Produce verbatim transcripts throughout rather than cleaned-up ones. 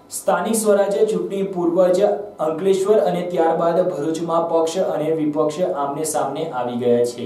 સ્થાનિક સ્વરાજ્ય ચૂંટણી પૂર્વ જ અંકલેશ્વર અને ત્યારબાદ ભરૂચમાં પક્ષ અને વિપક્ષ આમને સામને આવી ગયા છે।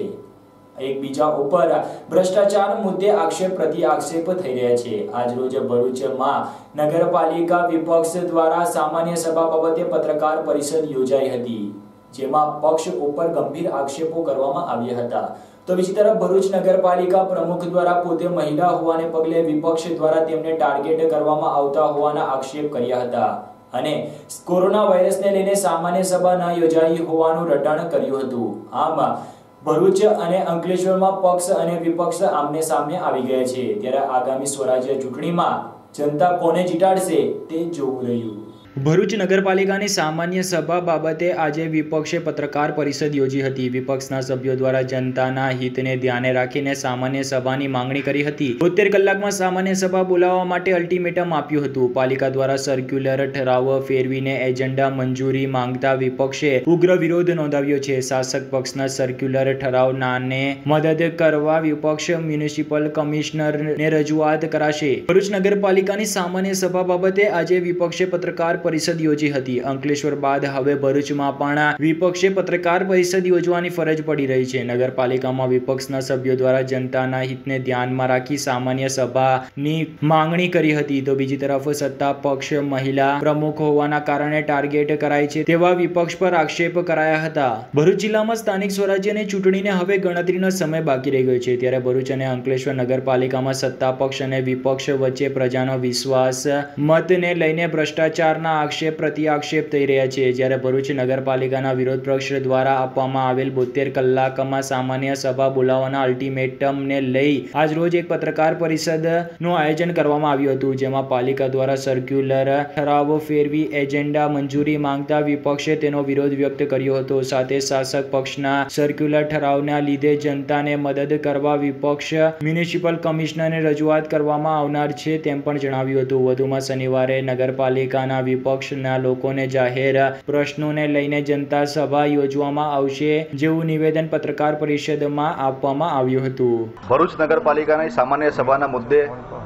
એકબીજા ઉપર ભ્રષ્ટાચાર મુદ્દે આક્ષેપ પ્રતિ આક્ષેપ થઈ રહ્યા છે। આજરોજ ભરૂચમાં નગરપાલિકા વિપક્ષ દ્વારા સામાન્ય સભા બાબતે પત્રકાર પરિષદ યોજાઈ હતી, જેમાં પક્ષ ઉપર ગંભીર આક્ષેપો કરવામાં આવ્યા હતા। તો બીજી તરફ ભરૂચ નગરપાલિકા પ્રમુખ દ્વારા પોતે મહિલા હોવાને પગલે વિપક્ષ દ્વારા તેમને ટાર્ગેટ કરવામાં આવતા હોવાના આક્ષેપ કર્યા હતા અને કોરોના વાયરસને લઈને સામાન્ય સભા ન યોજાઈ હોવાનું રટાણ કર્યું હતું। આમ ભરૂચ અને અંકલેશ્વરમાં પક્ષ અને વિપક્ષ આમને સામને આવી ગયા છે, ત્યારે આગામી સ્વરાજ્ય ચૂંટણીમાં જનતા કોને જીતાડશે તે જોવું રહ્યું। ભરૂચ નગરપાલિકાની સામાન્ય સભા બાબતે આજે વિપક્ષે પત્રકાર પરિષદ યોજી હતી। વિપક્ષના સભ્યો દ્વારા જનતાના હિતને ધ્યાને રાખીને સામાન્ય સભાની માંગણી કરી હતી। બોતેર કલાકમાં સામાન્ય સભા બોલાવવા માટે અલ્ટિમેટમ આપ્યું હતું। પાલિકા દ્વારા સર્ક્યુલર ઠરાવ ફેરવીને એજન્ડા મંજૂરી માંગતા વિપક્ષે ઉગ્ર વિરોધ નોંધાવ્યો છે। શાસક પક્ષના સર્ક્યુલર ઠરાવનાને મદદ કરવા વિપક્ષ મ્યુનિસિપલ કમિશનરને રજૂઆત કરાશે। ભરૂચ નગરપાલિકાની સામાન્ય સભા બાબતે આજે વિપક્ષે પત્રકાર પરિષદ યોજી હતી। અંકલેશ્વર બાદ હવે ભરૂચમાં પણ વિપક્ષે પત્રકાર પરિષદ યોજવાની ફરજ પડી રહી છે। નગરપાલિકામાં વિપક્ષના સભ્યો દ્વારા જનતાના હિતને ધ્યાનમાં રાખી સામાન્ય સભાની માંગણી કરી હતી, તો બીજી તરફ સત્તા પક્ષ મહિલા પ્રમુખ હોવાના કારણે ટાર્ગેટ કરાય છે તેવા વિપક્ષ પર આક્ષેપ કરાયા હતા। ભરૂચ જિલ્લામાં સ્થાનિક સ્વરાજ્યની ચૂંટણીને હવે ગણતરીનો સમય બાકી રહી ગયો છે, ત્યારે ભરૂચ અને અંકલેશ્વર નગરપાલિકામાં સત્તા પક્ષ અને વિપક્ષ વચ્ચે પ્રજાનો વિશ્વાસ મતને લઈને ભ્રષ્ટાચારના આક્ષેપ પ્રતિ આક્ષેપ થઈ રહ્યા છે। જ્યારે ભરૂચ નગરપાલિકાના વિરોધ પક્ષ દ્વારા આપવામાં આવેલ બોતેર કલાકમાં સામાન્ય સભા બોલાવવાના અલ્ટિમેટમને લઈ આજ રોજ એક પત્રકાર પરિષદનું આયોજન કરવામાં આવ્યું હતું, જેમાં પાલિકા દ્વારા સર્ક્યુલર ઠરાવ ફેરવી એજન્ડા મંજૂરી માંગતા વિપક્ષે તેનો વિરોધ વ્યક્ત કર્યો હતો। સાથે શાસક પક્ષના સર્ક્યુલર ઠરાવના લીધે જનતાને મદદ કરવા વિપક્ષ મ્યુનિસિપલ કમિશનરને રજૂઆત કરવામાં આવનાર છે તેમ પણ જણાવ્યું હતું। વધુમાં શનિવારે નગરપાલિકાના વિપક્ષના લોકોને જાહેર પ્રશ્નોને લઈને જનતા સભા યોજવામાં આવશે જેવું નિવેદન પત્રકાર પરિષદમાં આપવામાં આવ્યું હતું। ભરૂચ નગરપાલિકાની સામાન્ય સભાના મુદ્દે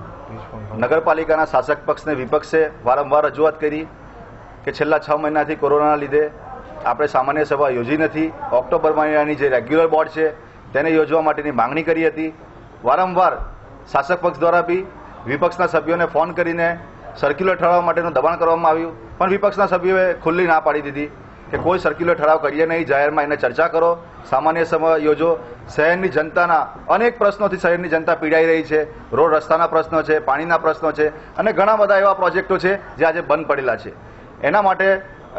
નગરપાલિકાના શાસક પક્ષને વિપક્ષે વારંવાર રજૂઆત કરી કે છેલ્લા છ મહિનાથી કોરોનાના લીધે આપણે સામાન્ય સભા યોજી નથી। ઓક્ટોબર મહિનાની જે રેગ્યુલર બોર્ડ છે તેને યોજવા માટેની માંગણી કરી હતી। વારંવાર શાસક પક્ષ દ્વારા બી વિપક્ષના સભ્યોને ફોન કરીને સર્ક્યુલર ઠરાવ માટેનું દબાણ કરવામાં આવ્યું, પણ વિપક્ષના સભ્યોએ ખુલ્લી ના પાડી દીધી કે કોઈ સર્ક્યુલર ઠરાવ કરીએ નહીં, જાહેરમાં એને ચર્ચા કરો, સામાન્ય સભા યોજો। શહેરની જનતાના અનેક પ્રશ્નોથી શહેરની જનતા પીડાઈ રહી છે। રોડ રસ્તાના પ્રશ્નો છે, પાણીના પ્રશ્નો છે અને ઘણા બધા એવા પ્રોજેક્ટો છે જે આજે બંધ પડેલા છે। એના માટે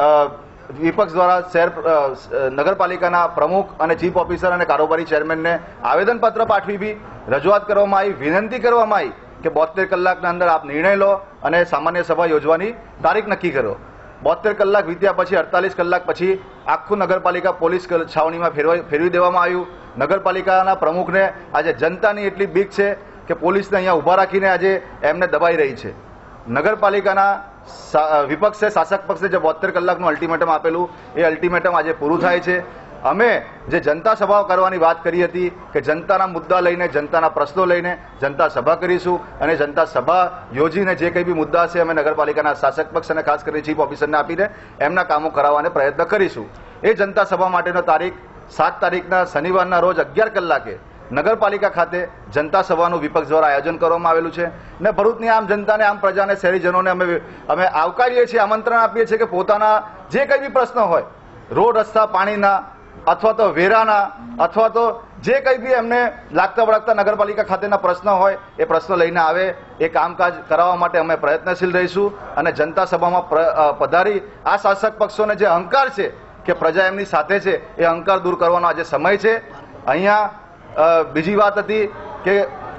વિપક્ષ દ્વારા શહેર નગરપાલિકાના પ્રમુખ અને ચીફ ઓફિસર અને કારોબારી ચેરમેનને આવેદનપત્ર પાઠવી બી રજૂઆત કરવામાં આવી, વિનંતી કરવામાં આવી કે બોતેર કલાકના અંદર આપ નિર્ણય લો અને સામાન્ય સભા યોજવાની તારીખ નક્કી કરો। બોતેર કલાક વીત્યા પછી અડતાલીસ કલાક પછી આખું નગરપાલિકા પોલીસ છાવણીમાં ફેરવા ફેરવી દેવામાં આવ્યું। નગરપાલિકાના પ્રમુખને આજે જનતાની એટલી બીક છે કે પોલીસને અહીંયા ઊભા રાખીને આજે એમને દબાઈ રહી છે। નગરપાલિકાના વિપક્ષે શાસક પક્ષે જે બોતેર કલાકનું અલ્ટિમેટમ આપેલું એ અલ્ટિમેટમ આજે પૂરું થાય છે। અમે જે જનતા સભાઓ કરવાની વાત કરી હતી કે જનતાના મુદ્દા લઈને, જનતાના પ્રશ્નો લઈને જનતા સભા કરીશું અને જનતા સભા યોજીને જે કંઈ બી મુદ્દા હશે અમે નગરપાલિકાના શાસક પક્ષ અને ખાસ કરીને ચીફ ઓફિસરને આપીને એમના કામો કરાવવાનો પ્રયત્ન કરીશું। એ જનતા સભા માટેનો તારીખ સાત તારીખના શનિવારના રોજ અગિયાર કલાકે નગરપાલિકા ખાતે જનતા સભાનું વિપક્ષ દ્વારા આયોજન કરવામાં આવેલું છે ને ભરૂચની આમ જનતાને, આમ પ્રજાને, શહેરીજનોને અમે અમે આવકારીએ છીએ, આમંત્રણ આપીએ છીએ કે પોતાના જે કંઈ બી પ્રશ્નો હોય, રોડ રસ્તા, પાણીના અથવા તો વેરાના અથવા તો જે કંઈ બી એમને લાગતા વળગતા નગરપાલિકા ખાતેના પ્રશ્નો હોય એ પ્રશ્નો લઈને આવે। એ કામકાજ કરાવવા માટે અમે પ્રયત્નશીલ રહીશું અને જનતા સભામાં પધારી આ શાસક પક્ષોને જે અહંકાર છે કે પ્રજા એમની સાથે છે એ અહંકાર દૂર કરવાનો આજે સમય છે। અહીંયા બીજી વાત હતી કે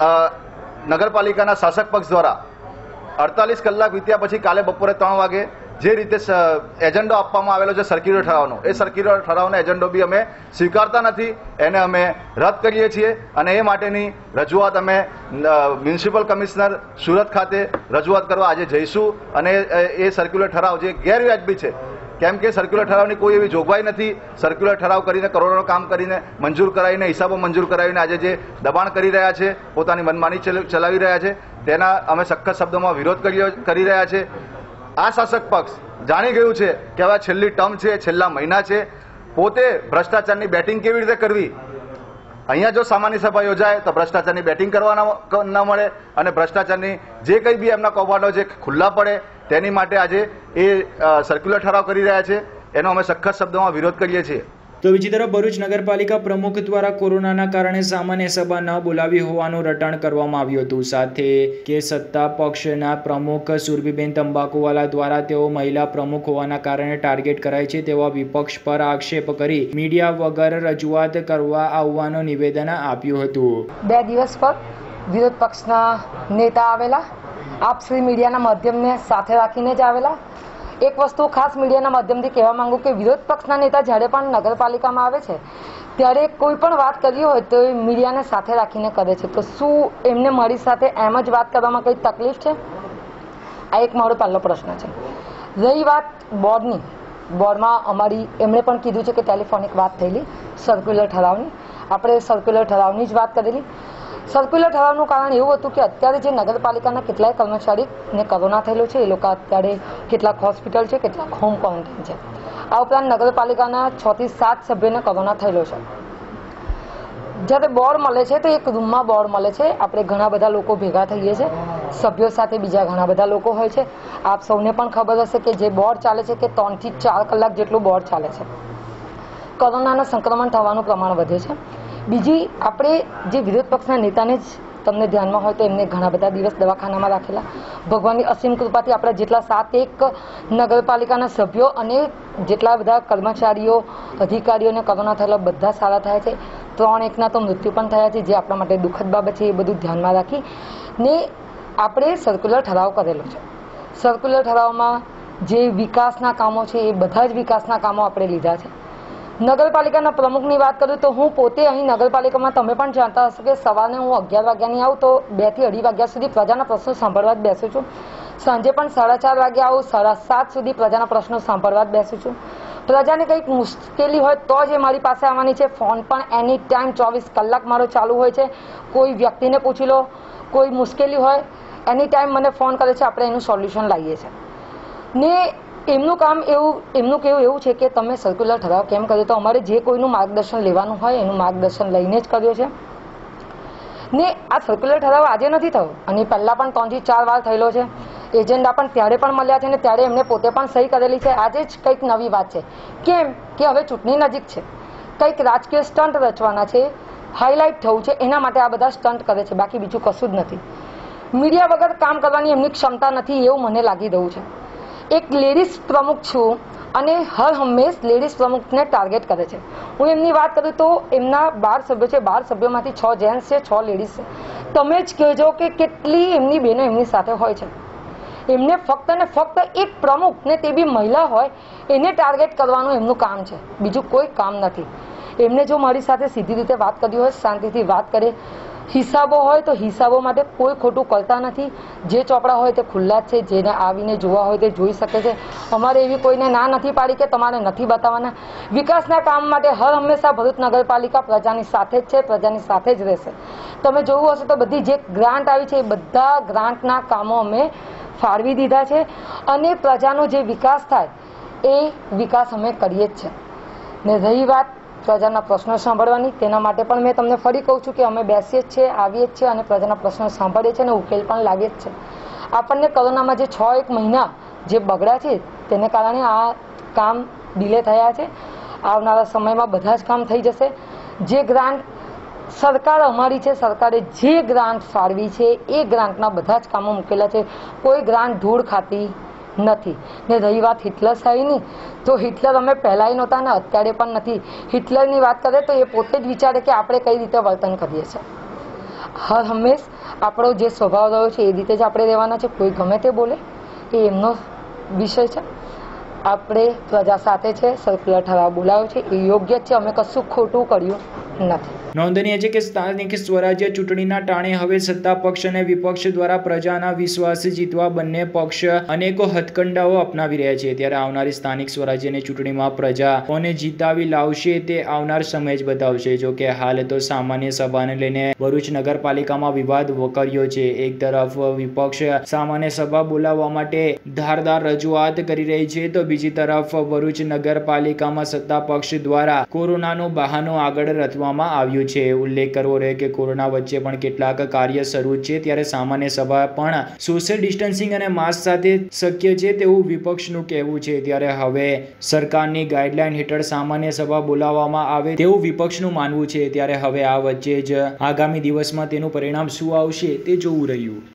નગરપાલિકાના શાસક પક્ષ દ્વારા અડતાલીસ કલાક વીત્યા પછી કાલે બપોરે ત્રણ વાગે જે રીતે એજન્ડો આપવામાં આવેલો છે સર્ક્યુલર ઠરાવનો, એ સર્ક્યુલર ઠરાવનો એજન્ડો બી અમે સ્વીકારતા નથી, એને અમે રદ કરીએ છીએ અને એ માટેની રજૂઆત અમે મ્યુનિસિપલ કમિશનર સુરત ખાતે રજૂઆત કરવા આજે જઈશું અને એ સર્ક્યુલર ઠરાવ જે ગેરવ્યાજબી છે, કેમ કે સર્ક્યુલર ઠરાવની કોઈ એવી જોગવાઈ નથી, સર્ક્યુલર ઠરાવ કરીને કરોડોનું કામ કરીને મંજૂર કરાવીને હિસાબો મંજૂર કરાવીને આજે જે દબાણ કરી રહ્યા છે, પોતાની મનમાની ચલાવી રહ્યા છે, તેના અમે સખત શબ્દોમાં વિરોધ કરી રહ્યા છે। આ શાસક પક્ષ જાણી ગયું છે કે હવે છેલ્લી ટર્મ છે, છેલ્લા મહિના છે, પોતે ભ્રષ્ટાચારની બેટિંગ કેવી રીતે કરવી. અહીંયા જો સામાન્ય સભા યોજાય તો ભ્રષ્ટાચારની બેટિંગ કરવા ન મળે અને ભ્રષ્ટાચારની જે કંઈ બી એમના કૌભાંડો જે ખુલ્લા પડે તેની માટે આજે એ સર્ક્યુલર ઠરાવ કરી રહ્યા છે. એનો અમે સખત શબ્દોમાં વિરોધ કરીએ છીએ. તો બીજી તરફ ભરૂચ નગરપાલિકા પ્રમુખ દ્વારા કોરોનાના કારણે સામાન્ય સભા ન બોલાવી હોવાનું રટણ કરવામાં આવ્યું હતું. સાથે કે સત્તા પક્ષના પ્રમુખ સુરભીબેન તંબાકુવાલા દ્વારા તેઓ મહિલા પ્રમુખ હોવાના કારણે ટાર્ગેટ કરાય છે તેવા વિપક્ષ પર આક્ષેપ કરી મીડિયા વગર રજૂઆત કરવા આવવાનું નિવેદન આપ્યું હતું. બે દિવસ પર વિરોધ પક્ષના નેતા આવેલા, આપ શ્રી મીડિયાના માધ્યમને સાથે રાખીને જ આવેલા. એક વસ્તુ ખાસ મીડિયાના માધ્યમથી કહેવા માંગુ કે વિરોધ પક્ષના નેતા જ્યારે પણ નગરપાલિકામાં આવે છે ત્યારે કોઈ પણ વાત કરવી હોય તો એ મીડિયાને સાથે રાખીને કરે છે. તો શું એમને મારી સાથે એમ જ વાત કરવામાં કંઈ તકલીફ છે? આ એક મારો પહેલો પ્રશ્ન છે. રહી વાત બોર્ડની, બોર્ડમાં અમારી એમણે પણ કીધું છે કે ટેલિફોનિક વાત થયેલી સર્ક્યુલર ઠરાવની. આપણે સર્ક્યુલર ઠરાવની જ વાત કરેલી. સર્ક્યુલર ઠરાવનું કારણ એવું હતું કે અત્યારે જે નગરપાલિકાના કેટલાય કર્મચારીને કોરોના થયેલો છે, એ લોકો અત્યારે કેટલાક હોસ્પિટલ છે, કેટલાક હોમ ક્વોરન્ટાઇન છે. આ ઉપરાંત નગરપાલિકાના છ થી સાત સભ્યોને કોરોના થયેલો છે. જ્યારે બોર્ડ મળે છે તો એક રૂમમાં બોર્ડ મળે છે. આપણે ઘણા બધા લોકો ભેગા થઈએ છીએ, સભ્યો સાથે બીજા ઘણા બધા લોકો હોય છે. આપ સૌને પણ ખબર હશે કે જે બોર્ડ ચાલે છે કે ત્રણથી ચાર કલાક જેટલું બોર્ડ ચાલે છે. કોરોનાનું સંક્રમણ થવાનું પ્રમાણ વધે છે. બીજી આપણે જે વિરોધ પક્ષના નેતાને જ તમને ધ્યાનમાં હોય તો એમને ઘણા બધા દિવસ દવાખાનામાં રાખેલા. ભગવાનની અસીમ કૃપાથી આપણા જેટલા સાત એક નગરપાલિકાના સભ્યો અને જેટલા બધા કર્મચારીઓ, અધિકારીઓને કોરોના થયેલા બધા સારા થયા છે. ત્રણ એકના તો મૃત્યુ પણ થયા છે, જે આપણા માટે દુઃખદ બાબત છે. એ બધું ધ્યાનમાં રાખી ને આપણે સર્ક્યુલર ઠરાવ કરેલો છે. સર્ક્યુલર ઠરાવમાં જે વિકાસના કામો છે એ બધા જ વિકાસના કામો આપણે લીધા છે. નગરપાલિકાના પ્રમુખની વાત કરું તો હું પોતે અહીં નગરપાલિકામાં તમે પણ જાણતા હશો કે સવારે હું અગિયાર વાગ્યાની આવું તો બે થી અઢી વાગ્યા સુધી પ્રજાના પ્રશ્નો સાંભળવા જ બેસું છું. સાંજે પણ સાડા ચાર વાગે આવું, સાડા સાત સુધી પ્રજાના પ્રશ્નો સાંભળવા જ બેસું છું. પ્રજાને કંઈક મુશ્કેલી હોય તો જ એ મારી પાસે આવવાની છે. ફોન પણ એની ટાઈમ ચોવીસ કલાક મારો ચાલુ હોય છે. કોઈ વ્યક્તિને પૂછી લો, કોઈ મુશ્કેલી હોય એની ટાઈમ મને ફોન કરે છે, આપણે એનું સોલ્યુશન લાવીએ છીએ. ને એમનું કામ એવું એમનું કહેવું એવું છે કે તમે સર્ક્યુલર ઠરાવ કેમ કર્યો? તો અમારે જે કોઈનું માર્ગદર્શન લેવાનું હોય એનું માર્ગદર્શન લઈને જ કર્યો છે. ને આ સર્ક્યુલર ઠરાવ આજે નથી થયો અને પહેલાં પણ ત્રણથી ચાર વાર થયેલો છે. એજન્ડા પણ ત્યારે પણ મળ્યા છે ને ત્યારે એમને પોતે પણ સહી કરેલી છે. આજે જ કંઈક નવી વાત છે. કેમ કે હવે ચૂંટણી નજીક છે, કંઈક રાજકીય સ્ટન્ટ રચવાના છે, હાઇલાઇટ થવું છે, એના માટે આ બધા સ્ટન્ટ કરે છે. બાકી બીજું કશું જ નથી. મીડિયા વગર કામ કરવાની એમની ક્ષમતા નથી એવું મને લાગી રહ્યું છે. એક લેડીઝ પ્રમુખ છું અને હર હંમેશ લેડીઝ પ્રમુખને ટાર્ગેટ કરે છે. હું એમની વાત કરું તો એમના બાર સભ્યો છે, બાર સભ્યોમાંથી છ જેન્ટ્સ છે, છ લેડીઝ છે. તમે જ કહેજો કે કેટલી એમની બહેનો એમની સાથે હોય છે. એમને ફક્ત ને ફક્ત એક પ્રમુખ ને તે બી મહિલા હોય એને ટાર્ગેટ કરવાનું એમનું કામ છે, બીજું કોઈ કામ નથી. એમને જો મારી સાથે સીધી રીતે વાત કરવી હોય, શાંતિથી વાત કરે. હિસાબો હોય તો હિસાબો માટે કોઈ ખોટું કરતા નથી. જે ચોપડા હોય તે ખુલ્લા જ છે, જેને આવીને જોવા હોય તે જોઈ શકે છે. અમારે એવી કોઈને ના નથી પાડી કે તમારે નથી બતાવવાના. વિકાસના કામ માટે હર હંમેશા ભરૂચ નગરપાલિકા પ્રજાની સાથે જ છે, પ્રજાની સાથે જ રહેશે. તમે જોયું હશે તો બધી જે ગ્રાન્ટ આવી છે એ બધા ગ્રાન્ટના કામો અમે ફાળવી દીધા છે અને પ્રજાનો જે વિકાસ થાય એ વિકાસ અમે કરીએ જ છે. ને રહી વાત પ્રજાના પ્રશ્નો સાંભળવાની, તેના માટે પણ મેં તમને ફરી કહું છું કે અમે બેસીએ જ છીએ, આવીએ જ છીએ અને પ્રજાના પ્રશ્નો સાંભળીએ છીએ અને ઉકેલ પણ લાવીએ જ છે. આપણને કોરોનામાં જે છ એક મહિના જે બગડ્યા છે તેને કારણે આ કામ ડિલે થયા છે. આવનારા સમયમાં બધા જ કામ થઈ જશે. જે ગ્રાન્ટ સરકાર અમારી છે, સરકારે જે ગ્રાન્ટ ફાળવી છે એ ગ્રાન્ટના બધા જ કામો મૂકેલા છે. કોઈ ગ્રાન્ટ ધૂળ ખાતી નથી. ને રહી વાત હિટલર શાહીની, તો હિટલર અમે પહેલાંય નહોતા ને અત્યારે પણ નથી. હિટલરની વાત કરે તો એ પોતે જ વિચારે કે આપણે કઈ રીતે વર્તન કરીએ છીએ. હર હંમેશ આપણો જે સ્વભાવ રહ્યો છે એ રીતે જ આપણે રહેવાના છે. કોઈ ગમે તે બોલે એ એમનો વિષય છે. આપણે પ્રજા સાથે છે, સર્ક્યુલર ઠરાવ બોલાવ્યો છે એ યોગ્ય છે, અમે કશું ખોટું કર્યું નથી. નોંધનીય છે કે સ્થાનિક સ્વરાજ્ય ચૂંટણીના ટાણે હવે સત્તા પક્ષ અને વિપક્ષ દ્વારા પ્રજાના વિશ્વાસ જીતવા બંને પક્ષ અનેકો હથકંડાઓ અપનાવી રહ્યા છે. ત્યારે આવનારી સ્થાનિક સ્વરાજ્યની ચૂંટણીમાં પ્રજા કોને જીતાવી લાવશે તે આવનાર સમય જ બતાવશે. જો કે હાલ તો સામાન્ય સભાને લઈને ભરૂચ નગરપાલિકામાં વિવાદ વકર્યો છે. એક તરફ વિપક્ષ સામાન્ય સભા બોલાવવા માટે ધારદાર રજૂઆત કરી રહી છે, તો બીજી તરફ ભરૂચ નગરપાલિકામાં સત્તા પક્ષ દ્વારા કોરોનાનો બહાનો આગળ રચવામાં આવ્યો છે. ઉલ્લેખ કરવો રહે કે કોરોના વચ્ચે પણ કેટલાક કાર્ય શરૂ છે, ત્યારે સામાન્ય સભા પણ સોશિયલ ડિસ્ટન્સિંગ અને માસ્ક સાથે શક્ય છે તેવું વિપક્ષનું કહેવું છે. ત્યારે હવે સરકારની ગાઈડલાઈન હેઠળ સામાન્ય સભા બોલાવવામાં આવે તેવું વિપક્ષનું માનવું છે. ત્યારે હવે આ વચ્ચે જ આગામી દિવસમાં તેનું પરિણામ શું આવશે તે જોવું રહ્યું.